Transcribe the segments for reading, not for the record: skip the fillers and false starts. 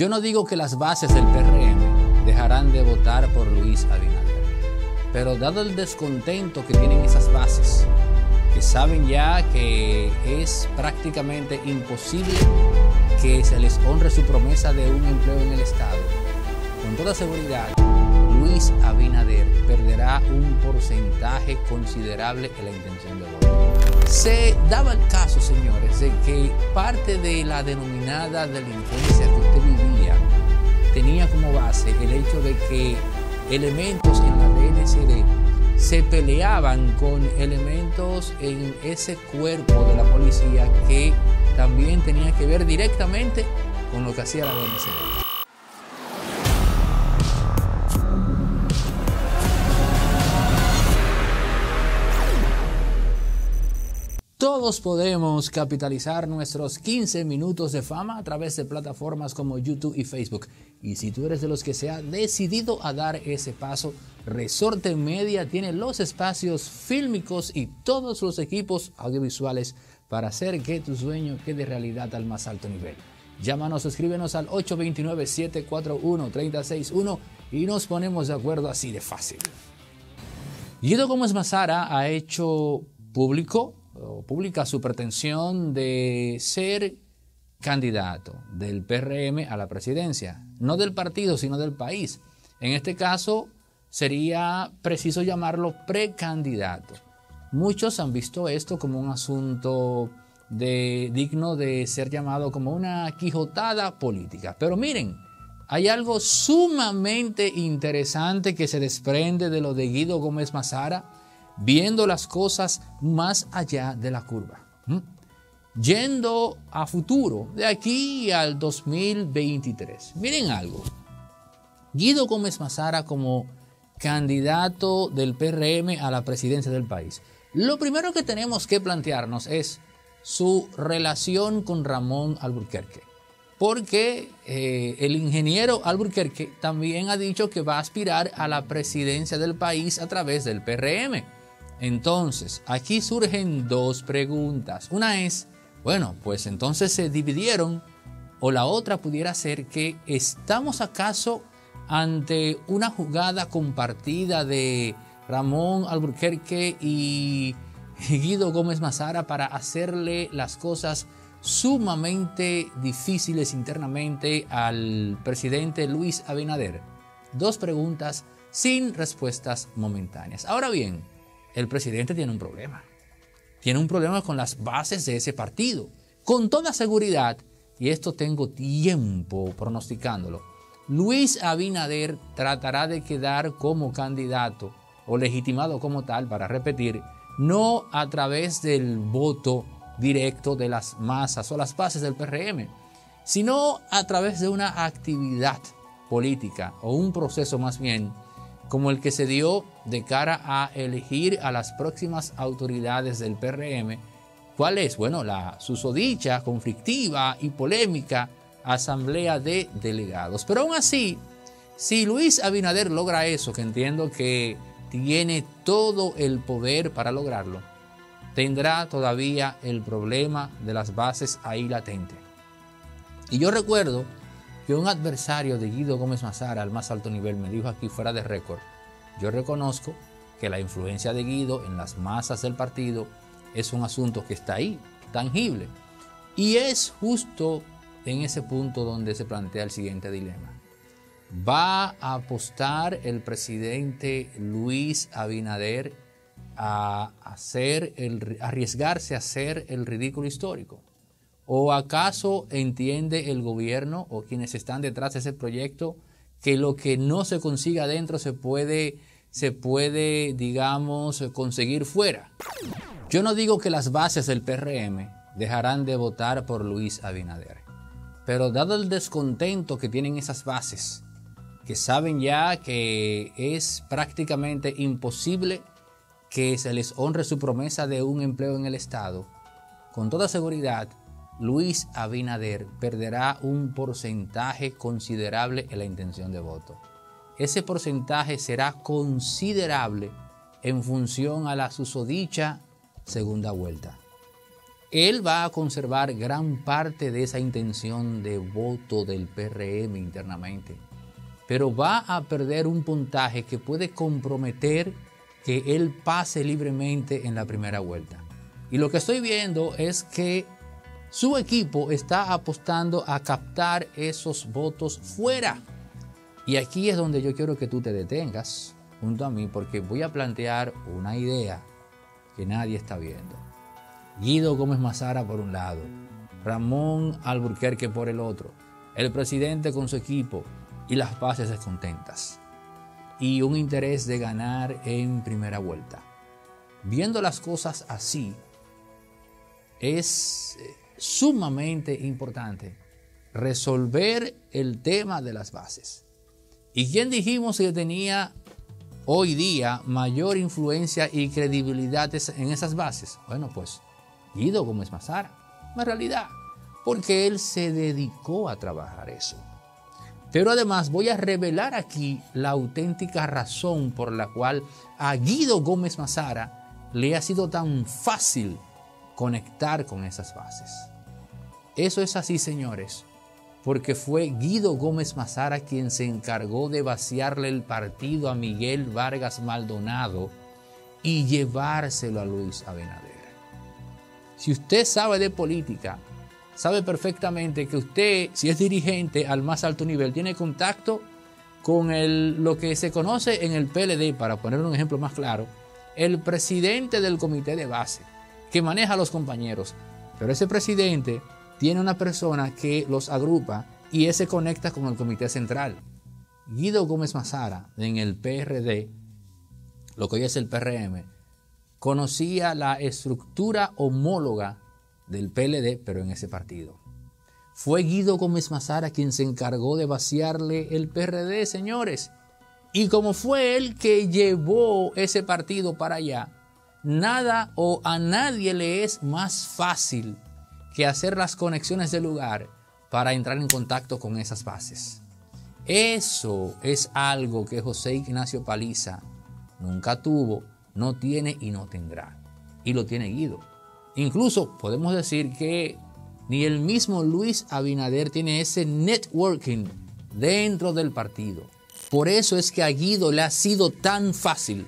Yo no digo que las bases del PRM dejarán de votar por Luis Abinader, pero dado el descontento que tienen esas bases, que saben ya que es prácticamente imposible que se les honre su promesa de un empleo en el Estado, con toda seguridad Luis Abinader perderá un porcentaje considerable en la intención de voto. Se daba el caso, señores, de que parte de la denominada delincuencia que usted vivía tenía como base el hecho de que elementos en la DNCD se peleaban con elementos en ese cuerpo de la policía que también tenía que ver directamente con lo que hacía la DNCD. Todos podemos capitalizar nuestros 15 minutos de fama a través de plataformas como YouTube y Facebook. Y si tú eres de los que se ha decidido a dar ese paso, Resorte Media tiene los espacios fílmicos y todos los equipos audiovisuales para hacer que tu sueño quede realidad al más alto nivel. Llámanos o escríbenos al 829-741-3061 y nos ponemos de acuerdo así de fácil. Guido Gómez Mazara ha hecho publica su pretensión de ser candidato del PRM a la presidencia, no del partido, sino del país. En este caso, sería preciso llamarlo precandidato. Muchos han visto esto como un asunto digno de ser llamado como una quijotada política. Pero miren, hay algo sumamente interesante que se desprende de lo de Guido Gómez Mazara, viendo las cosas más allá de la curva. Yendo a futuro, de aquí al 2023. Miren algo. Guido Gómez Mazara como candidato del PRM a la presidencia del país. Lo primero que tenemos que plantearnos es su relación con Ramón Alburquerque. Porque el ingeniero Alburquerque también ha dicho que va a aspirar a la presidencia del país a través del PRM. Entonces, aquí surgen dos preguntas. Una es, bueno, pues entonces se dividieron, o la otra pudiera ser que estamos acaso ante una jugada compartida de Ramón Alburquerque y Guido Gómez Mazara para hacerle las cosas sumamente difíciles internamente al presidente Luis Abinader. Dos preguntas sin respuestas momentáneas. Ahora bien, el presidente tiene un problema. Tiene un problema con las bases de ese partido. Con toda seguridad, y esto tengo tiempo pronosticándolo, Luis Abinader tratará de quedar como candidato o legitimado como tal para repetir, no a través del voto directo de las masas o las bases del PRM, sino a través de una actividad política o un proceso más bien como el que se dio de cara a elegir a las próximas autoridades del PRM. ¿Cuál es? Bueno, la susodicha, conflictiva y polémica Asamblea de Delegados. Pero aún así, si Luis Abinader logra eso, que entiendo que tiene todo el poder para lograrlo, tendrá todavía el problema de las bases ahí latente. Y yo recuerdo que un adversario de Guido Gómez Mazara al más alto nivel me dijo aquí fuera de récord: yo reconozco que la influencia de Guido en las masas del partido es un asunto que está ahí, tangible. Y es justo en ese punto donde se plantea el siguiente dilema. ¿Va a apostar el presidente Luis Abinader a arriesgarse a hacer el ridículo histórico? ¿O acaso entiende el gobierno o quienes están detrás de ese proyecto que lo que no se consiga adentro se puede, digamos, conseguir fuera? Yo no digo que las bases del PRM dejarán de votar por Luis Abinader, pero dado el descontento que tienen esas bases, que saben ya que es prácticamente imposible que se les honre su promesa de un empleo en el Estado, con toda seguridad Luis Abinader perderá un porcentaje considerable en la intención de voto. Ese porcentaje será considerable en función a la susodicha segunda vuelta. él va a conservar gran parte de esa intención de voto del PRM internamente, pero va a perder un puntaje que puede comprometer que él pase libremente en la primera vuelta. Y lo que estoy viendo es que su equipo está apostando a captar esos votos fuera. Y aquí es donde yo quiero que tú te detengas junto a mí, porque voy a plantear una idea que nadie está viendo. Guido Gómez Mazara por un lado, Ramón Alburquerque por el otro, el presidente con su equipo y las bases descontentas. Y un interés de ganar en primera vuelta. Viendo las cosas así, es sumamente importante resolver el tema de las bases. ¿Y quién dijimos que tenía hoy día mayor influencia y credibilidad en esas bases? Bueno, pues Guido Gómez Mazara, en realidad, porque él se dedicó a trabajar eso. Pero además voy a revelar aquí la auténtica razón por la cual a Guido Gómez Mazara le ha sido tan fácil conectar con esas bases. Eso es así, señores, porque fue Guido Gómez Mazara quien se encargó de vaciarle el partido a Miguel Vargas Maldonado y llevárselo a Luis Abinader. Si usted sabe de política, sabe perfectamente que usted, si es dirigente al más alto nivel, tiene contacto con lo que se conoce en el PLD, para poner un ejemplo más claro, el presidente del comité de base, que maneja a los compañeros. Pero ese presidente tiene una persona que los agrupa y ese conecta con el comité central. Guido Gómez Mazara, en el PRD, lo que hoy es el PRM, conocía la estructura homóloga del PLD, pero en ese partido. Fue Guido Gómez Mazara quien se encargó de vaciarle el PRD, señores. Y como fue él que llevó ese partido para allá, nada o a nadie le es más fácil que hacer las conexiones del lugar para entrar en contacto con esas bases. Eso es algo que José Ignacio Paliza nunca tuvo, no tiene y no tendrá. Y lo tiene Guido. Incluso podemos decir que ni el mismo Luis Abinader tiene ese networking dentro del partido. Por eso es que a Guido le ha sido tan fácil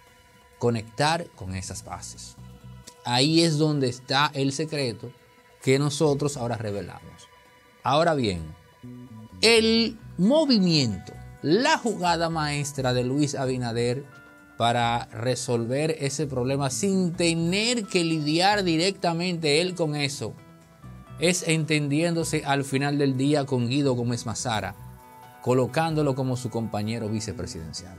conectar con esas bases. Ahí es donde está el secreto que nosotros ahora revelamos. Ahora bien, el movimiento, la jugada maestra de Luis Abinader para resolver ese problema sin tener que lidiar directamente él con eso, es entendiéndose al final del día con Guido Gómez Mazara, colocándolo como su compañero vicepresidencial.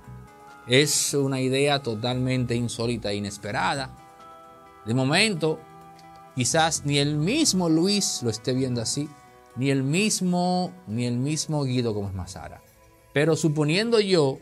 Es una idea totalmente insólita e inesperada. De momento, quizás ni el mismo Luis lo esté viendo así, ni el mismo Guido Gómez Mazara. Pero suponiendo yo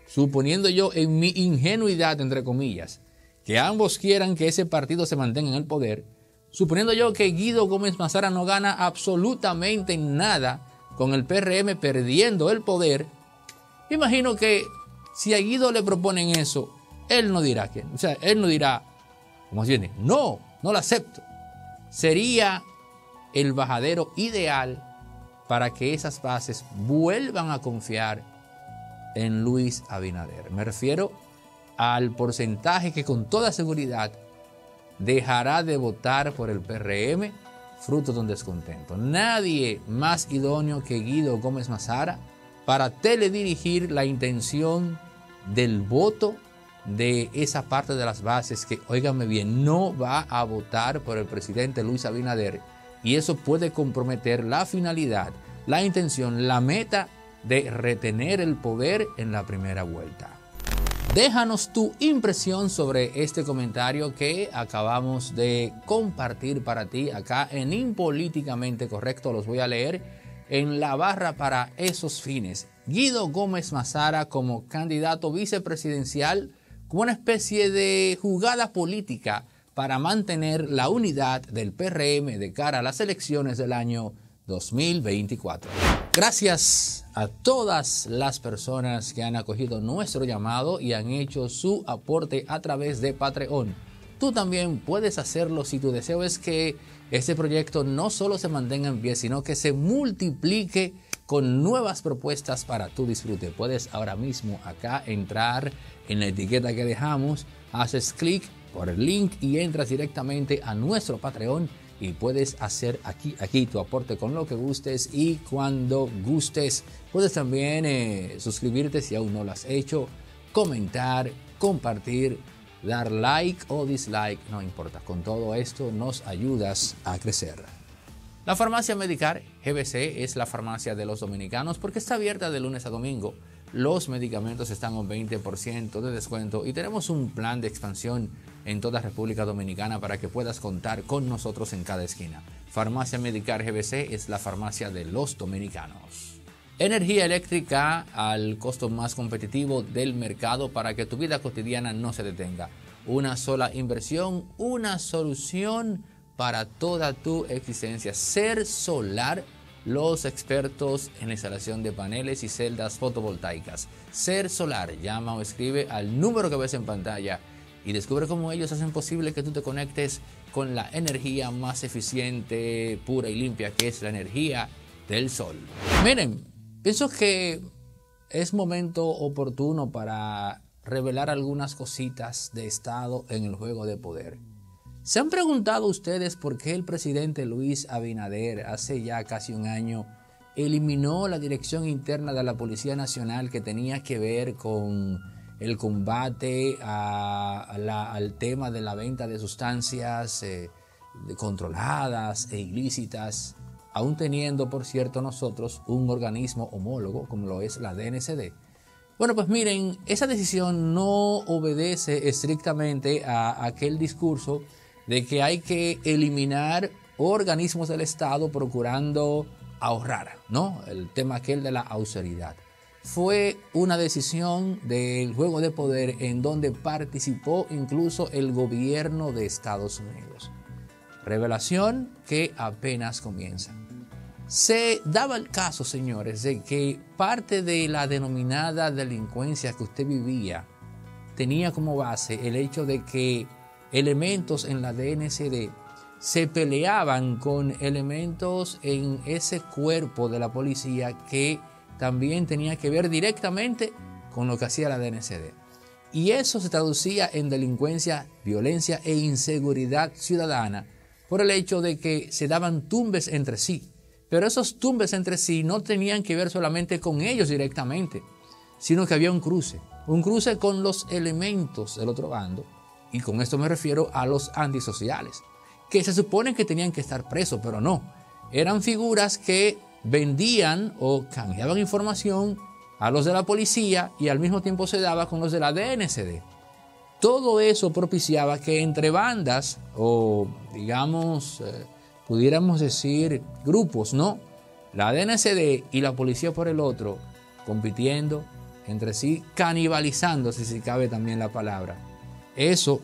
en mi ingenuidad, entre comillas, que ambos quieran que ese partido se mantenga en el poder, suponiendo yo que Guido Gómez Mazara no gana absolutamente nada con el PRM perdiendo el poder, imagino que si a Guido le proponen eso, él no dirá que, él no dirá, como si no lo acepto. Sería el bajadero ideal para que esas bases vuelvan a confiar en Luis Abinader. Me refiero al porcentaje que con toda seguridad dejará de votar por el PRM fruto de un descontento. Nadie más idóneo que Guido Gómez Mazara para teledirigir la intención del voto de esa parte de las bases que, óigame bien, no va a votar por el presidente Luis Abinader, y eso puede comprometer la finalidad, la intención, la meta de retener el poder en la primera vuelta. Déjanos tu impresión sobre este comentario que acabamos de compartir para ti acá en Impolíticamente Correcto. Los voy a leer en la barra para esos fines. Guido Gómez Mazara como candidato vicepresidencial, como una especie de jugada política para mantener la unidad del PRM de cara a las elecciones del año 2024. Gracias a todas las personas que han acogido nuestro llamado y han hecho su aporte a través de Patreon. tú también puedes hacerlo si tu deseo es que este proyecto no solo se mantenga en pie, sino que se multiplique con nuevas propuestas para tu disfrute. Puedes ahora mismo acá entrar en la etiqueta que dejamos, haces clic por el link y entras directamente a nuestro Patreon y puedes hacer aquí tu aporte con lo que gustes y cuando gustes. Puedes también suscribirte si aún no lo has hecho, comentar, compartir, dar like o dislike, no importa. Con todo esto nos ayudas a crecer. La farmacia Medicar GBC es la farmacia de los dominicanos porque está abierta de lunes a domingo. Los medicamentos están con 20% de descuento y tenemos un plan de expansión en toda República Dominicana para que puedas contar con nosotros en cada esquina. Farmacia Medicar GBC es la farmacia de los dominicanos. Energía eléctrica al costo más competitivo del mercado para que tu vida cotidiana no se detenga. Una sola inversión, una solución para toda tu existencia. Ser Solar, los expertos en la instalación de paneles y celdas fotovoltaicas. Ser Solar, llama o escribe al número que ves en pantalla y descubre cómo ellos hacen posible que tú te conectes con la energía más eficiente, pura y limpia, que es la energía del sol. Miren, pienso que es momento oportuno para revelar algunas cositas de Estado en el juego de poder. ¿Se han preguntado ustedes por qué el presidente Luis Abinader hace ya casi un año eliminó la dirección interna de la Policía Nacional que tenía que ver con el combate al tema de la venta de sustancias controladas e ilícitas, aún teniendo, por cierto, nosotros un organismo homólogo como lo es la DNCD? Bueno, pues miren, esa decisión no obedece estrictamente a aquel discurso de que hay que eliminar organismos del Estado procurando ahorrar, ¿no? El tema aquel de la austeridad. Fue una decisión del juego de poder en donde participó incluso el gobierno de Estados Unidos. Revelación que apenas comienza. Se daba el caso, señores, de que parte de la denominada delincuencia que usted vivía tenía como base el hecho de que elementos en la DNCD se peleaban con elementos en ese cuerpo de la policía que también tenía que ver directamente con lo que hacía la DNCD. Y eso se traducía en delincuencia, violencia e inseguridad ciudadana por el hecho de que se daban tumbes entre sí. Pero esos tumbes entre sí no tenían que ver solamente con ellos directamente, sino que había un cruce con los elementos del otro bando. Y con esto me refiero a los antisociales, que se supone que tenían que estar presos, pero no. Eran figuras que vendían o cambiaban información a los de la policía y al mismo tiempo se daba con los de la DNCD. Todo eso propiciaba que entre bandas o, digamos, pudiéramos decir grupos, ¿no? La DNCD y la policía por el otro, compitiendo entre sí, canibalizándose, si cabe también la palabra. Eso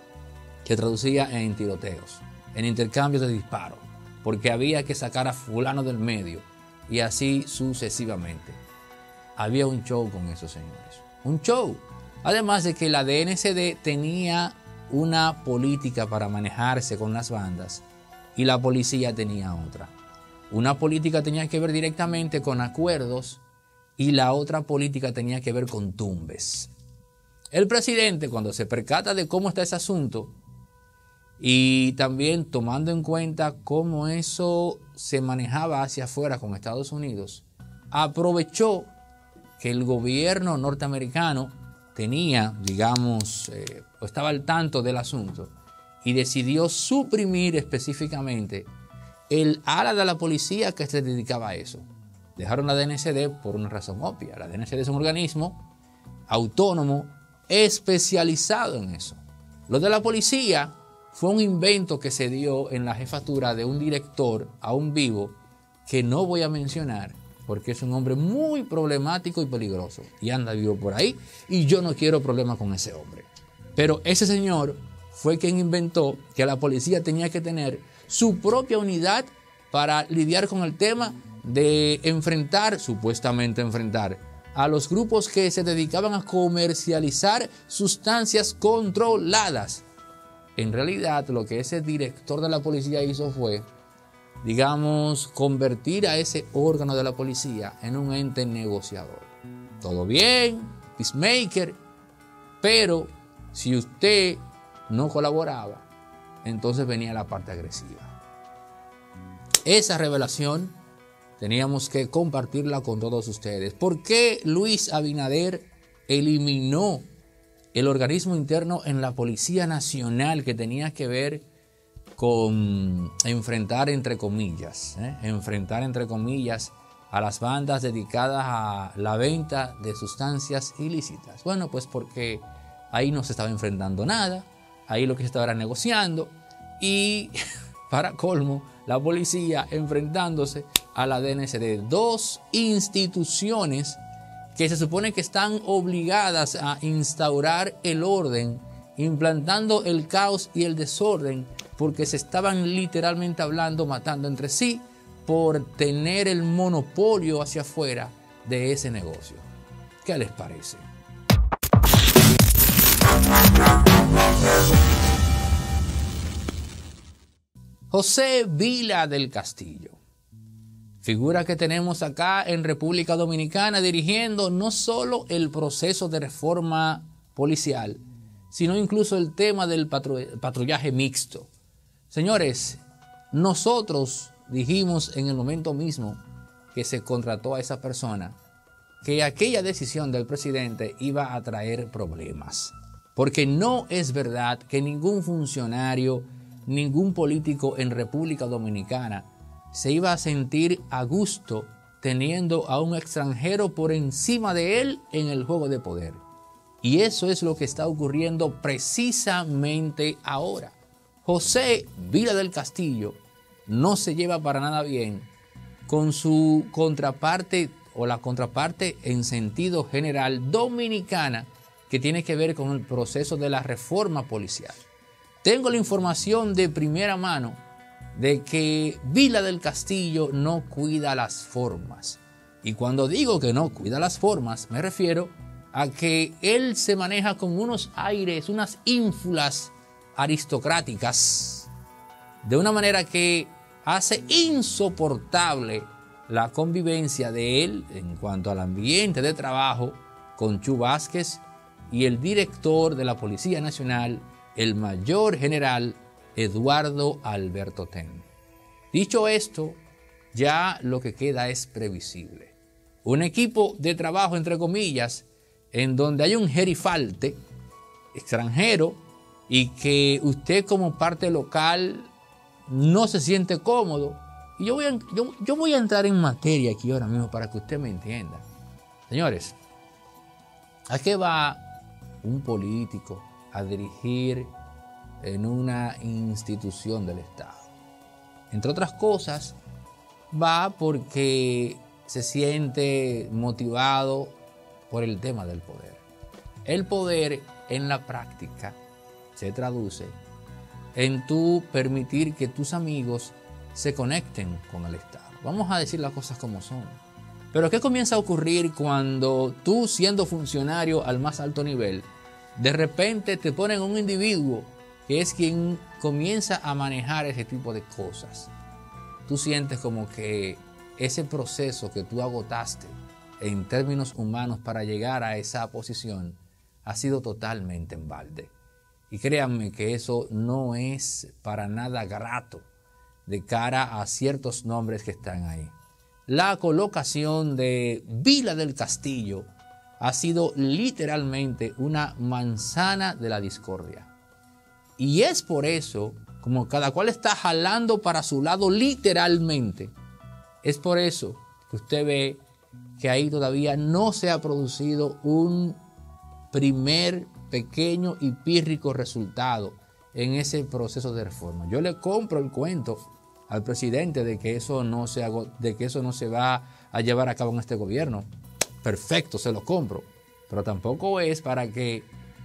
se traducía en tiroteos, en intercambios de disparos, porque había que sacar a fulano del medio y así sucesivamente. Había un show con eso, señores. Un show. Además de que la DNCD tenía una política para manejarse con las bandas y la policía tenía otra. Una política tenía que ver directamente con acuerdos y la otra política tenía que ver con tumbes. El presidente, cuando se percata de cómo está ese asunto y también tomando en cuenta cómo eso se manejaba hacia afuera con Estados Unidos, aprovechó que el gobierno norteamericano tenía, digamos, estaba al tanto del asunto y decidió suprimir específicamente el ala de la policía que se dedicaba a eso. Dejaron la DNCD por una razón obvia. La DNCD es un organismo autónomo especializado en eso. Lo de la policía fue un invento que se dio en la jefatura de un director aún vivo que no voy a mencionar porque es un hombre muy problemático y peligroso y anda vivo por ahí y yo no quiero problemas con ese hombre. Pero ese señor fue quien inventó que la policía tenía que tener su propia unidad para lidiar con el tema de supuestamente enfrentar a los grupos que se dedicaban a comercializar sustancias controladas. En realidad, lo que ese director de la policía hizo fue, digamos, convertir a ese órgano de la policía en un ente negociador. Todo bien, peacemaker, pero si usted no colaboraba, entonces venía la parte agresiva. Esa revelación teníamos que compartirla con todos ustedes. ¿Por qué Luis Abinader eliminó el organismo interno en la Policía Nacional que tenía que ver con enfrentar entre comillas a las bandas dedicadas a la venta de sustancias ilícitas? Bueno, pues porque ahí no se estaba enfrentando nada, ahí lo que se estaba era negociando y para colmo, la policía enfrentándose a la DNCD, dos instituciones que se supone que están obligadas a instaurar el orden, implantando el caos y el desorden, porque se estaban literalmente hablando, matando entre sí, por tener el monopolio hacia afuera de ese negocio. ¿Qué les parece? José Vila del Castillo, figura que tenemos acá en República Dominicana dirigiendo no solo el proceso de reforma policial, sino incluso el tema del patrullaje mixto. Señores, nosotros dijimos en el momento mismo que se contrató a esa persona que aquella decisión del presidente iba a traer problemas, porque no es verdad que ningún funcionario, ningún político en República Dominicana se iba a sentir a gusto teniendo a un extranjero por encima de él en el juego de poder. Y eso es lo que está ocurriendo precisamente ahora. José Vila del Castillo no se lleva para nada bien con su contraparte o la contraparte en sentido general dominicana que tiene que ver con el proceso de la reforma policial. Tengo la información de primera mano de que Vila del Castillo no cuida las formas. Y cuando digo que no cuida las formas, me refiero a que él se maneja con unos aires, unas ínfulas aristocráticas, de una manera que hace insoportable la convivencia de él en cuanto al ambiente de trabajo con Chu Vázquez y el director de la Policía Nacional, el mayor general Eduardo Alberto Ten. Dicho esto, ya lo que queda es previsible. Un equipo de trabajo, entre comillas, en donde hay un gerifalte extranjero y que usted como parte local no se siente cómodo. Y yo voy a entrar en materia aquí ahora mismo para que usted me entienda. Señores, ¿a qué va un político a dirigir en una institución del Estado? Entre otras cosas, va porque se siente motivado por el tema del poder. El poder en la práctica se traduce en tú permitir que tus amigos se conecten con el Estado. Vamos a decir las cosas como son. Pero ¿qué comienza a ocurrir cuando tú, siendo funcionario al más alto nivel, de repente te ponen un individuo que es quien comienza a manejar ese tipo de cosas? Tú sientes como que ese proceso que tú agotaste en términos humanos para llegar a esa posición ha sido totalmente en balde. Y créanme que eso no es para nada grato de cara a ciertos nombres que están ahí. La colocación de Vila del Castillo ha sido literalmente una manzana de la discordia. Y es por eso, como cada cual está jalando para su lado literalmente, es por eso que usted ve que ahí todavía no se ha producido un primer pequeño y pírrico resultado en ese proceso de reforma. Yo le compro el cuento al presidente de que eso no se va a llevar a cabo en este gobierno. Perfecto, se lo compro. Pero tampoco es para que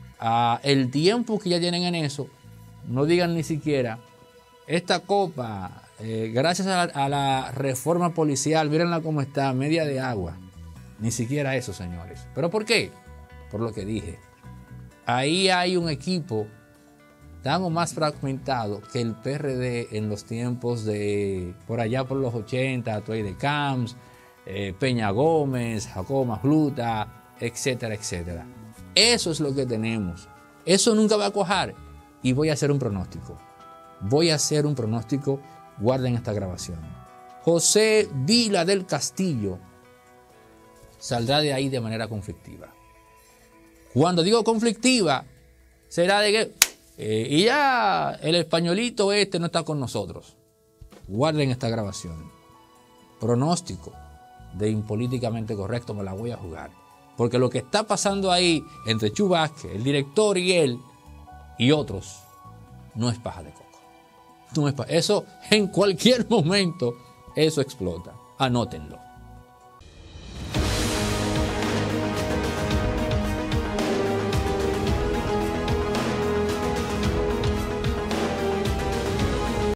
el tiempo que ya tienen en eso no digan ni siquiera esta copa, gracias a la reforma policial, mírenla cómo está, media de agua. Ni siquiera eso, señores. ¿Pero por qué? Por lo que dije. Ahí hay un equipo Estamos más fragmentados que el PRD en los tiempos de, por allá por los 80, Tuey de Camps, Peña Gómez, Jacobo Magluta, etcétera, etcétera. Eso es lo que tenemos. Eso nunca va a cuajar. Y voy a hacer un pronóstico. Guarden esta grabación. José Vila del Castillo saldrá de ahí de manera conflictiva. Cuando digo conflictiva, será de que y ya el españolito no está con nosotros. Guarden esta grabación. Pronóstico de impolíticamente correcto, me la voy a jugar. Porque lo que está pasando ahí entre Chu Vázquez, el director y él y otros, no es paja de coco. Eso en cualquier momento, eso explota. Anótenlo.